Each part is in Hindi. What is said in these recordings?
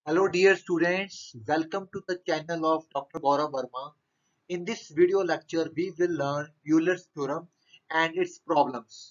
Hello dear students, welcome to the channel of Dr. Gaurav Verma. In this video lecture, we will learn Euler's theorem and its problems.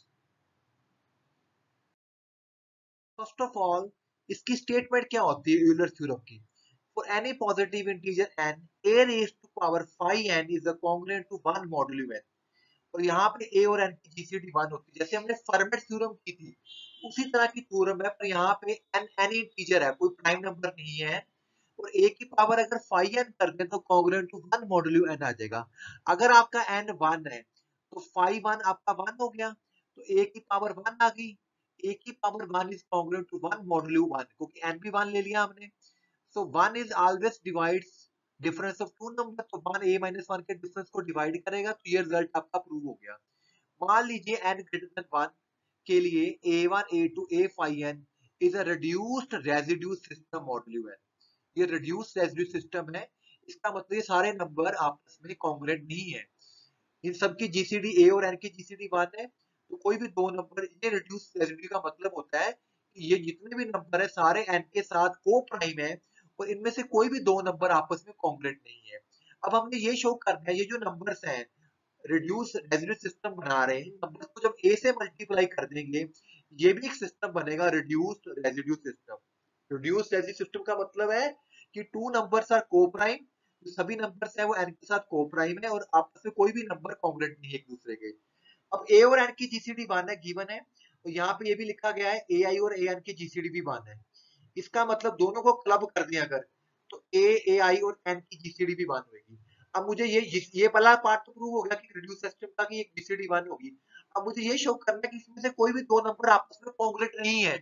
First of all, इसकी statement क्या होती है Euler's theorem की? For any positive integer n, a raised to power phi n is a congruent to 1 modulo n. और यहाँ पे a और n की GCD 1 होती है, जैसे हमने फर्मेट थ्योरम की थी उसी तरह की थ्योरम है, पर यहाँ पे n एनी इंटीजर है, कोई प्राइम नंबर नहीं है, और a की पावर अगर फाइ n कर दे तो कॉन्ग्रुएंट टू 1 मॉड्यूलो n आ जाएगा। अगर आपका n 1 है तो फाइ 1 आपका 1 हो गया, तो a की पावर 1 आ गई। a की power 1 is congruent to 1 modulo 1, क्योंकि n भी 1 ले लिया हमने। So 1 is always divides difference of two number, तो 1 a माइनस 1 के डिफरेंस को डिवाइड करेगा, तो ये रिजल्ट आपका प्रूव हो गया। मान लीजिए n ग्रेटर देन 1 के लिए a1 a2 a phi n is a reduced residue system modulo n। ये रिड्यूस रेजिड्यू सिस्टम है, इसका मतलब ये सारे नंबर आपस में कॉन्ग्रुएंट नहीं है। इन सब की जीसीडी ए और एन की जीसीडी 1 है, तो कोई भी दो नंबर, ये रिड्यूस रेजिड्यू का मतलब होता है कि ये जितने भी नंबर है सारे एन के साथ को प्राइम है, और इनमें से कोई भी दो नंबर आपस में कॉन्ग्रुएंट नहीं है। अब हमने ये शो करना है, ये जो नंबर्स हैं रिड्यूस रेजिड्यू सिस्टम बना रहे हैं, नंबर्स को जब ए से मल्टीप्लाई कर देंगे ये भी एक सिस्टम बनेगा, reduced residue system. Reduced residue system का मतलब है कि two numbers are coprime, जो सभी नंबर्स है वो n के साथ को प्राइम है, और आपस में कोई भी नंबर कॉन्ग्रुएंट नहीं है एक दूसरे के। अब a और n की जीसीडी 1 है, गिवन है, और यहाँ पे ये भी लिखा गया है ai और an की जीसीडी भी 1 है। इसका मतलब दोनों को क्लब कर दिया अगर, तो a ai और n की जीसीडी भी 1 होगी। अब मुझे ये वाला पार्ट तो प्रूव हो गया कि रिड्यूस सिस्टम का कि एक जीसीडी 1 होगी। अब मुझे ये शो करना है कि इसमें से कोई भी दो नंबर आपस में कॉन्ग्रुएंट नहीं है।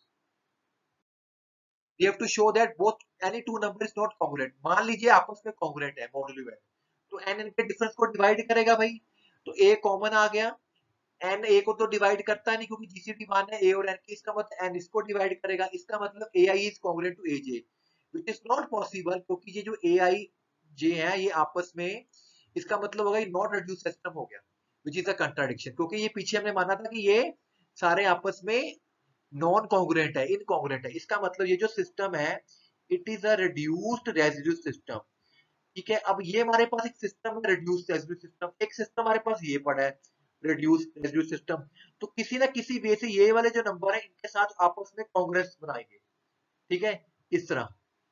We have to show that both any two number is not congruent। मान लीजिए आपस में congruent है, मॉड्यूलो है, तो n इनके डिफरेंस को डिवाइड करेगा भाई, तो a कॉमन आ गया। n a को तो डिवाइड करता नहीं क्योंकि जीसीडी 1 है a और n की, इसका मतलब n इसको डिवाइड करेगा, इसका मतलब ai is congruent to aj, which is not possible, क्योंकि ये जो ai j है ये आपस में, इसका मतलब होगा ये नॉट रिड्यूस सिस्टम हो गया, which is a contradiction, क्योंकि ये पीछे हमने माना था कि ये सारे आपस में नॉन कॉन्ग्रुएंट है, इनकॉन्ग्रुएंट है। इसका मतलब ये जो सिस्टम है it is a reduced residue system. ठीक है, अब ये हमारे पास एक सिस्टम है रिड्यूस्ड रेजिड्यू सिस्टम, एक सिस्टम हमारे पास ये पड़ा है रिड्यूस्ड रेजिड्यू सिस्टम, तो किसी ना किसी वे से ये वाले जो नंबर है इनके साथ आपस में कांग्रेस बनाएंगे। ठीक है, इस तरह।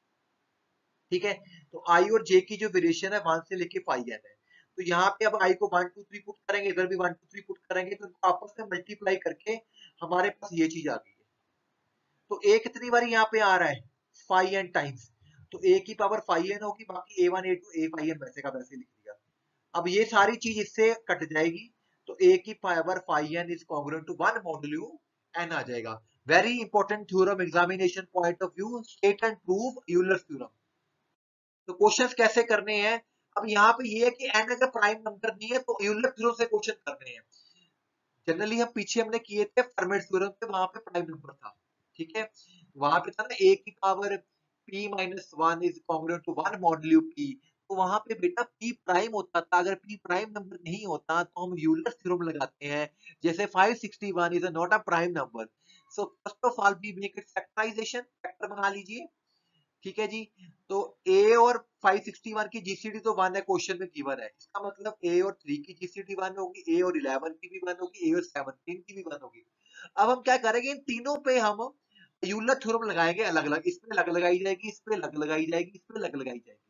ठीक है, तो आई और जे की जो वेरिएशन है 1 से लेके 5 है, तो यहाँ पे अब आई को 1 2 3 पुट करेंगे, इधर भी 1 2 3 पुट करेंगे, तो आपस में मल्टीप्लाई करके हमारे पास ये चीज आ गई है। तो ए कितनी बारी यहाँ पे आ रहा है, फाइव एन टाइम्स, तो ए की पावर फाइव एन होगी, बाकी A one A two A five N वैसे का वैसे लिख दिया। अब ये सारी चीज इससे कट जाएगी, तो ए की power five N is congruent to 1 modulo N आ जाएगा। Very important theorem, examination point of view, state and prove Euler theorem. तो क्वेश्चंस कैसे करने हैं, अब यहाँ पे ये है कि एन अगर प्राइम नंबर नहीं है तो यूलर थ्योरम से क्वेश्चन करने हैं। जनरली हम पीछे हमने किए थे फर्मेट थ्योरम पे, वहां पे प्राइम नंबर था। ठीक है, वहां पे था ना a की power p minus 1 is congruent to 1 modulo p, तो वहां पे बेटा p प्राइम होता था, अगर p प्राइम नंबर नहीं होता तो हम यूलर थ्योरम लगाते हैं, जैसे 561 is not a prime number. So first of all we make it factorization, factor बना लीजिए। ठीक है जी, तो a और 561 की जीसीडी तो 1 है, क्वेश्चन में गिवन है, इसका मतलब a और 3 की जीसीडी 1 होगी, a और 11 की भी 1 होगी, a और 17 की भी 1 होगी। अब हम क्या करेंगे, इन तीनों पे हम यूलर थ्योरम लगाएंगे अलग अलग, इस पे अलग लगाई जाएगी, इस पे अलग लगाई जाएगी, इस पे अलग लगाई जाएगी।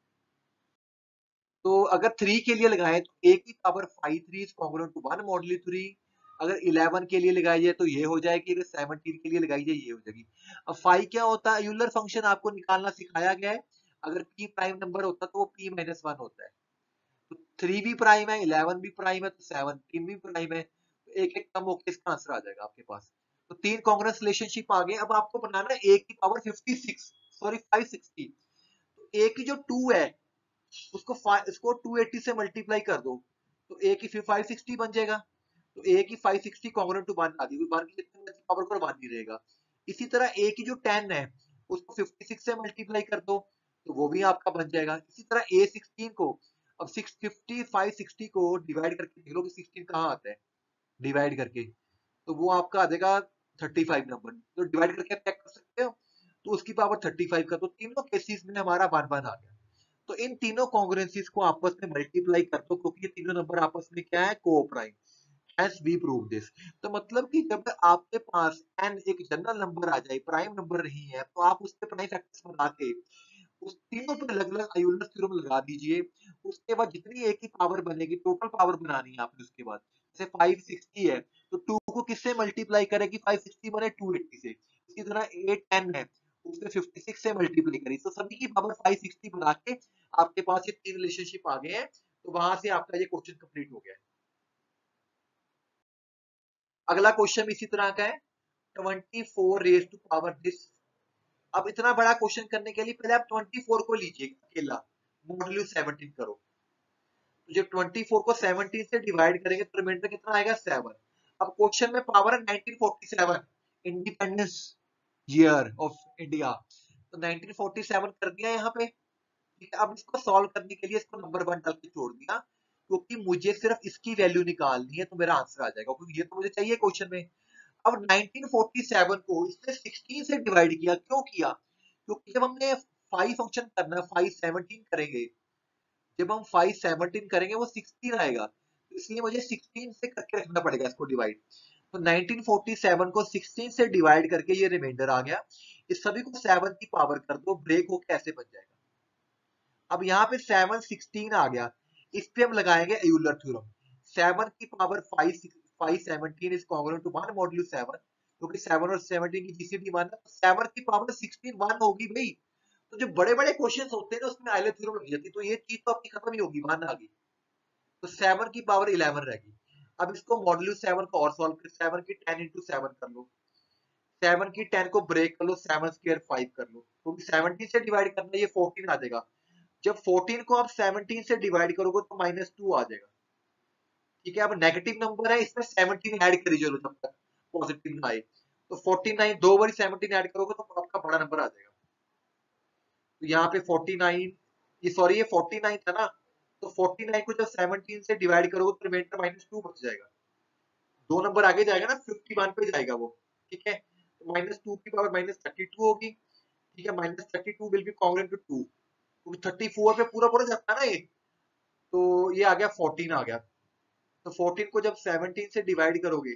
तो अगर 3 के लिए लगाएं तो a की power 5 3 is congruent to 1 modulo 3। अगर 11 के लिए लगाई जाए तो ये हो जाएगी, अगर 17 के लिए लगाई जाए ये हो जाएगी। अब 5 क्या होता है, यूलर फंक्शन आपको निकालना सिखाया गया है, अगर p प्राइम नंबर होता तो वो p माइनस 1 होता है, तो 3 भी प्राइम है, 11 भी प्राइम है, तो 17 भी प्राइम है, तो एक एक कम होकर इसका आंसर आ जाएगा आपके पास। तो तीन कांग्रेस रिलेशनशिप आ गए। अब आपको बनाना है a की पावर 56, सॉरी 560, तो a की जो 2 है उसको इसको 280 से मल्टीप्लाई कर दो, तो a की फिर 560 बन जाएगा, तो a की 560 कॉन्ग्रुएंट टू 1 आ गई, 1 की जितनी पावर को 1 ही रहेगा। इसी तरह a की जो 10 है उसको 56 से मल्टीप्लाई कर दो, तो वो भी आपका बन जाएगा। इसी तरह a16 को, अब 650 560 को डिवाइड करके देख लो कि 16 कहाँ आता है, डिवाइड करके, तो वो आपका आ जाएगा 35 नंबर, तो डिवाइड करके आप चेक कर सकते हो, तो उसकी पावर 35 का, तो तीनों केसेस में हमारा 1 1 आ गया। तो इन तीनों कॉन्ग्रुएंसीज को आपस में मल्टीप्लाई कर दो, क्योंकि ये तीनों नंबर आपस में क्या है, coprime. Hence we prove this। तो मतलब कि जब आपके पास n एक जनरल नंबर आ जाए, प्राइम नंबर नहीं है, तो आप उसके प्राइम फैक्टर्स बना के उस तीनों पे अलग अलग यूलर थ्योरम लगा दीजिए। उसके बाद जितनी ए की पावर बनेगी, टोटल पावर बनानी है आपने। उसके बाद जैसे 560 है, तो 2 को किससे मल्टीप्लाई करेगी, 560 बने 280 से। इसी तरह 810 है, उससे 56 से मल्टीप्लाई करी, तो सभी की पावर 560 बना के आपके पास ये तीन रिलेशनशिप आ गए हैं। तो वहां से आपका ये क्वेश्चन कंप्लीट हो गया है। अगला क्वेश्चन इसी तरह का है, 24 रेज टू पावर दिस। अब इतना बड़ा क्वेश्चन करने के लिए पहले आप 24 को लीजिए अकेला, मॉड्यूलो 17 करो। तो जब 24 को 17 से डिवाइड करेंगे तो रिमाइंडर कितना आएगा, 7। अब क्वेश्चन में पावर है 1947, इंडिपेंडेंस ईयर ऑफ इंडिया। तो 1947 कर दिया यहाँ पे, ठीक है। अब इसको सॉल्व करने के लिए इसको नंबर 1 डाल के छोड़ दिया, क्योंकि मुझे सिर्फ इसकी वैल्यू निकालनी है, तो मेरा आंसर आ जाएगा, क्योंकि ये तो मुझे चाहिए क्वेश्चन में। अब 1947 को इसने 16 से डिवाइड किया, क्यों किया, क्योंकि जब हमने 5 फंक्शन करना है, 517 करेंगे, जब हम 517 करेंगे वो 16 आएगा, तो इसलिए मुझे 16 से करके रखना पड़ेगा इसको डिवाइड। तो 1947 को 16 से डिवाइड करके ये रिमाइंडर आ गया। इस सभी को 7 की पावर कर दो, ब्रेक होके ऐसे बन जाएगा। अब यहाँ पे 7 16 आ गया, इस पे हम लगाएंगे यूलर थ्योरम। 7 की power 517 is congruent to 1 modulo 7, क्योंकि 7 और 17 की जीसीडी 1 है, 7 की पावर 16 1 होगी भाई। तो जो बड़े बड़े क्वेश्चन होते हैं ना, उसमें आइलर थ्योरम लग जाती है, तो ये चीज तो आपकी खत्म ही होगी, 1 आ गई, तो 7 की पावर 11 रहेगी। अब इसको मॉड्यूलो 7 को और सॉल्व कर, 7 की 10 इंटू 7 कर लो, 7 की 10 को ब्रेक कर लो, 7 स्क्वायर 5 कर लो, क्योंकि 17 से डिवाइड करना है, ये 14 आ जाएगा। जब 14 को आप 17 से डिवाइड करोगे तो -2 आ जाएगा, ठीक है। अब नेगेटिव नंबर है, इसमें 17 ऐड करी चलो जब तक पॉजिटिव ना आए, तो 49 दो बार 17 ऐड करोगे तो आपका बड़ा नंबर आ जाएगा। तो यहाँ पे 49, ये सॉरी ये 49 था ना, तो 49 को जब 17 से डिवाइड करोगे तो रिमाइंडर -2 बच जाएगा, दो नंबर आगे जाएगा ना, 51 पे जाएगा वो, ठीक है। तो -2 की पावर -32 होगी, ठीक है। -32 विल बी कॉन्ग्रुएंट टू 2, क्योंकि 34 पे पूरा पूरा जाता है ना ये, तो ये आ गया 14 आ गया। तो 14 को जब 17 से डिवाइड करोगे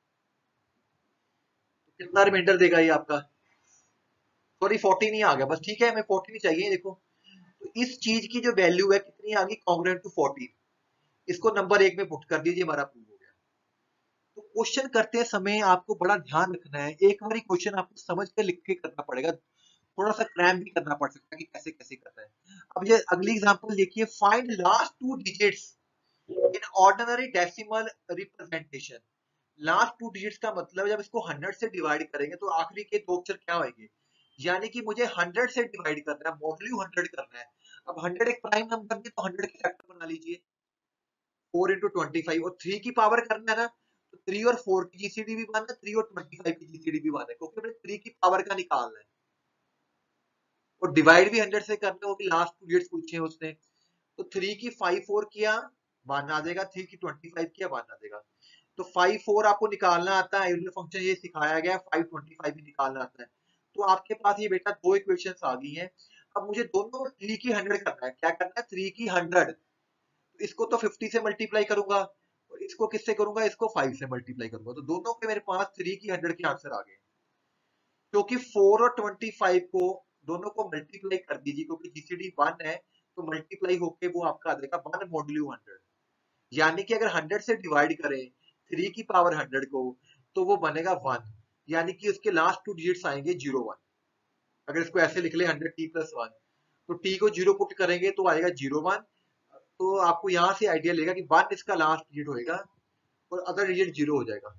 तो कितना रिमाइंडर देगा ये आपका, सॉरी 14 ही आ गया बस, ठीक है, हमें 14 ही चाहिए। देखो, तो इस चीज की जो वैल्यू है कितनी आ गई, कॉन्ग्रुएंट टू 14, इसको नंबर 1 में पुट कर दीजिए, हमारा प्रूव हो गया। तो क्वेश्चन करते समय आपको बड़ा ध्यान रखना है, एक बार क्वेश्चन आपको समझ के लिख के करना पड़ेगा, थोड़ा सा क्रैम भी करना पड़ सकता है कि कैसे कैसे करना है। अब ये अगली एग्जांपल देखिए, find last 2 digits in ordinary decimal representation. Last 2 digits का मतलब जब इसको 100 से डिवाइड करेंगे तो आखिरी के दो अक्षर क्या होंगे, यानी कि मुझे 100 से डिवाइड करना है, मॉड्यूलो 100 करना है। अब 100 एक प्राइम नंबर है, तो 100 के फैक्टर बना लीजिए, 4 into 25, और 3 की पावर करना है ना, तो 3 और 4 की जीसीडी भी 1 है, 3 और 25 की जीसीडी भी 1 है, क्योंकि हमने 3 की पावर का निकालना है। और डिवाइड भी 100 से करना होगी, लास्ट 2 डिजिट्स पूछे हैं उसने, तो 3 की 5 4 किया 1 आ जाएगा, 3 की 25 किया 1 आ जाएगा। तो 5 4 आपको निकालना आता है, यूलर फंक्शन ये सिखाया गया है, 5 25 भी निकालना आता है। तो आपके पास ये बेटा दो इक्वेशंस आ गई हैं। अब मुझे दोनों 3 की 100 करना है, क्या करना है, 3 की 100, इसको तो 50 से मल्टीप्लाई करूंगा, और इसको किससे करूंगा, इसको 5 से मल्टीप्लाई करूंगा, तो दोनों के मेरे पास 3 की 100 के आंसर आ गए। क्योंकि 4 और 25 को दोनों को मल्टीप्लाई कर दीजिए, क्योंकि जीसीडी 1 है, तो मल्टीप्लाई होके वो आपका आ जाएगा 1 मॉड्यूलो 100। यानी कि अगर 100 से डिवाइड करें 3 की पावर 100 को, तो वो बनेगा 1, यानी कि उसके लास्ट 2 डिजिट्स आएंगे 0 1। अगर इसको ऐसे लिख ले 100t+1, तो t को 0 पुट करेंगे तो आएगा 0 1। तो आपको यहाँ से आइडिया लेगा कि 1 इसका लास्ट डिजिट होएगा और अदर डिजिट 0 हो जाएगा।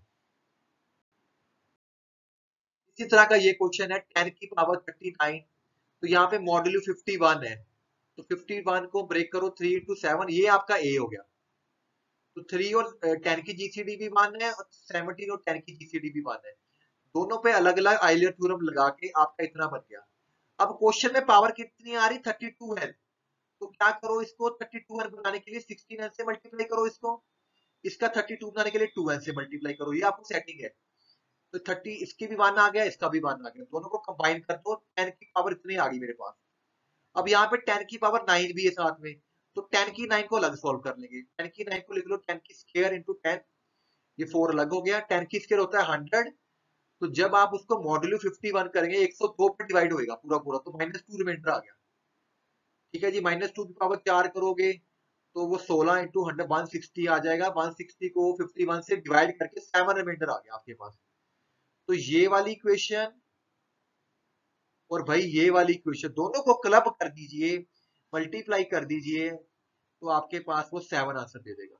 इसी तरह का ये क्वेश्चन है, 10 की पावर 39, तो यहाँ पे मॉड्यूलो 51 है, तो 51 को ब्रेक करो 3 into 7, ये आपका a हो गया। तो 3 और 10 की जीसीडी भी 1 है, और 17 और 10 की जीसीडी भी 1 है, दोनों पे अलग अलग आइलर थ्योरम लगा के आपका इतना बन गया। अब क्वेश्चन में पावर कितनी आ रही, 32 है, तो क्या करो, इसको 32n बनाने के लिए 16n से मल्टीप्लाई करो, इसको इसका 32 बनाने के लिए 2n से मल्टीप्लाई करो, ये आपको सेटिंग है। तो 30 इसकी भी 1 आ गया, इसका भी 1 आ गया, दोनों को कंबाइन कर दो, 10 की पावर इतनी आ गई मेरे पास। अब यहाँ पे 10 की पावर 9 भी है साथ में, तो 10 की 9 को अलग सॉल्व कर लेंगे। 10 की 9 को लिख लो 10 की स्क्वायर इंटू 10, ये 4 अलग हो गया। 10 की स्क्वायर होता है 100, तो जब आप उसको मॉड्यूलो 51 करेंगे 102 पे डिवाइड होएगा पूरा पूरा, तो -2 रिमाइंडर आ गया। ठीक है जी, -2 की पावर 4 करोगे तो वो 16 इंटू 100 160 आ जाएगा। 160 को 51 से डिवाइड करके 7 रिमाइंडर आ गया आपके पास। तो ये वाली इक्वेशन और भाई ये वाली इक्वेशन दोनों को क्लब कर दीजिए, मल्टीप्लाई कर दीजिए, तो आपके पास वो 7 आंसर दे देगा।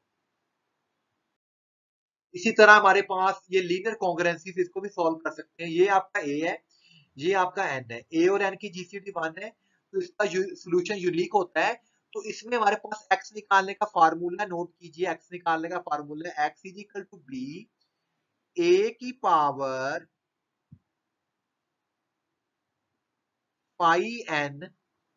इसी तरह हमारे पास ये लीनियर कॉन्ग्रुएंसीज, इसको भी सॉल्व कर सकते हैं। ये आपका ए है, ये आपका एन है, ए और एन की जीसीडी 1 है, तो इसका सोल्यूशन यूनिक होता है। तो इसमें हमारे पास एक्स निकालने का फार्मूला नोट कीजिए, एक्स निकालने का फार्मूला है X is equal to B A की पावर 5n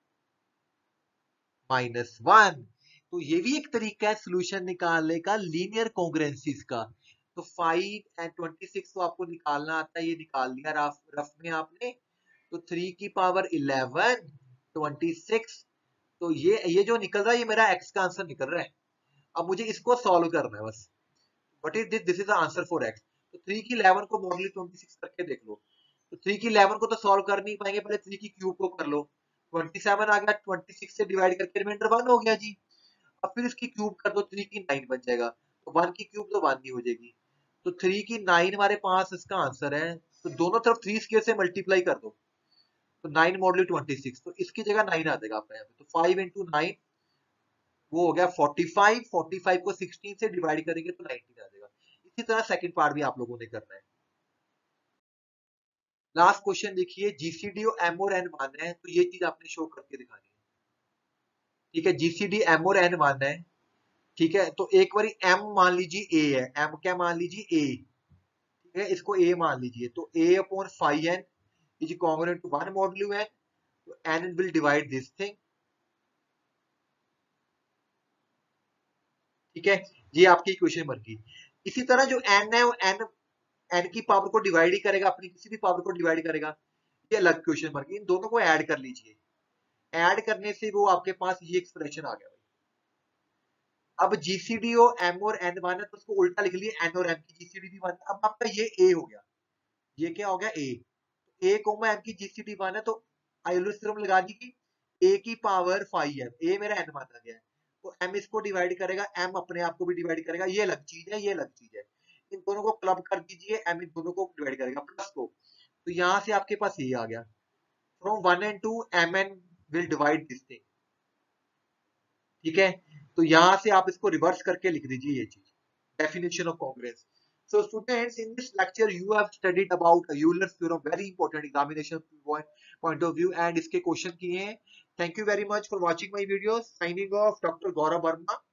-1। तो ये भी एक तरीका है सोल्यूशन निकालने का लीनियर कॉन्ग्रुएंसीज का। तो 5 एंड 26 तो आपको निकालना आता है, ये निकाल लिया रफ में आपने। तो 3 की पावर 11 26, तो ये जो निकल रहा है ये मेरा एक्स का आंसर निकल रहा है। अब मुझे इसको सॉल्व करना है बस। What is this is the answer for X. तो 3 की 11 को मॉडल 26 करके देख लो। तो 3 की 11 को तो सॉल्व कर नहीं पाएंगे, पहले 3 की क्यूब को कर लो। 27 आ गया, 26 से डिवाइड करके रिमाइंडर 1 हो गया जी। अब फिर इसकी क्यूब कर दो, 3 की 9 बन जाएगा। तो 1 की क्यूब तो 1 ही हो जाएगी। तो 3 की 9 हमारे पास इसका आंसर है। तो दोनों तरफ 3 स्क्वायर से मल्टीप्लाई कर दो, तो 9 मॉडल 26, तो इसकी जगह 9 आ जाएगा आपका यहाँ पे। तो 5 इंटू 9 वो हो गया 45, 45 को 16 से डिवाइड करेंगे तो 19 आ जाएगा। इसी तरह सेकंड पार्ट भी आप लोगों ने करना है। लास्ट क्वेश्चन देखिए, जीसीडी और एम और एन मानना है, तो ये चीज आपने शो करके दिखानी है। ठीक है, जीसीडी एम और एन मानना है। ठीक है, तो एक बारी एम मान लीजिए ए है, एम क्या मान लीजिए ए। ठीक है, इसको ए मान लीजिए, तो A upon 5n is congruent to 1 modulo N, तो N will divide this thing. ठीक है, ये आपकी इक्वेशन बन गई। इसी तरह जो एन है वो एन की पावर को डिवाइड ही करेगा, अपनी किसी भी पावर को डिवाइड करेगा, ये अलग क्वेश्चन बन गई। इन दोनों को ऐड कर लीजिए, ऐड करने से वो आपके पास ये एक्सप्रेशन आ गया। अब जीसीडी और एम और एन वन है, तो उसको उल्टा लिख लिए, एन और एम की जीसीडी भी 1। अब आपका ये ए हो गया, ये क्या हो गया ए। ए कोमा एम की जीसीडी 1 है, तो आइलर थ्योरम लगा दी कि ए की पावर 5 है, ए मेरा एन माना गया है, तो एम इसको डिवाइड करेगा, एम अपने आप को भी डिवाइड करेगा, ये अलग चीज है, ये अलग चीज है। इन दोनों को क्लब कर दीजिए, एम इन दोनों को डिवाइड करेगा प्लस को, तो यहां से आपके पास ये आ गया, from 1 and 2 mn will divide this thing। ठीक है, तो यहां से आप इसको रिवर्स करके लिख दीजिए ये चीज, definition of congruence. So students, in this lecture you have studied about Euler's theorem, very important examination point of view, and इसके क्वेश्चन किए हैं। Thank you very much for watching my videos. Signing off, Dr. Gaurav Verma.